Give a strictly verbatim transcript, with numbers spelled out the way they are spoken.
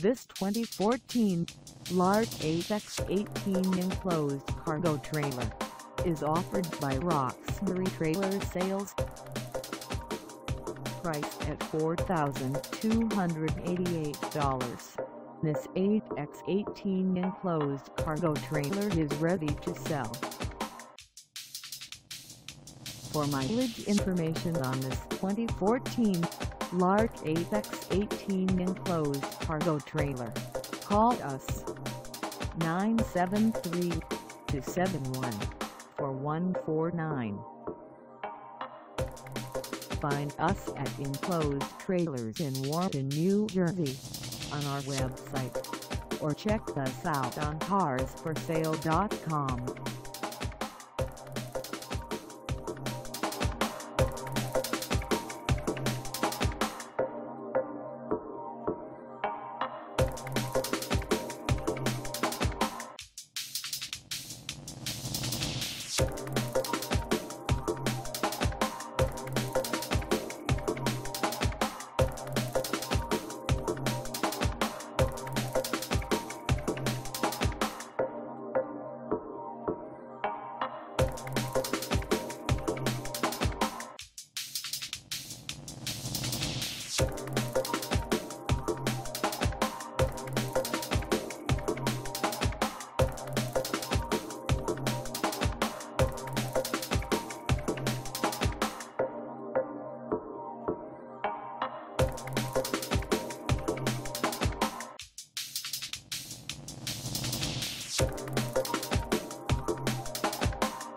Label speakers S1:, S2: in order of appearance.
S1: This twenty fourteen Lark eight by eighteen enclosed cargo trailer is offered by Roxbury Trailer Sales. Priced at four thousand two hundred eighty-eight dollars, this eight by eighteen enclosed cargo trailer is ready to sell. For mileage information on this twenty fourteen Lark eight by eighteen enclosed cargo trailer, call us nine seven three, two seven one, four one four nine. Find us at Enclosed Trailers in Wharton, New Jersey, on our website, or check us out on cars for sale dot com.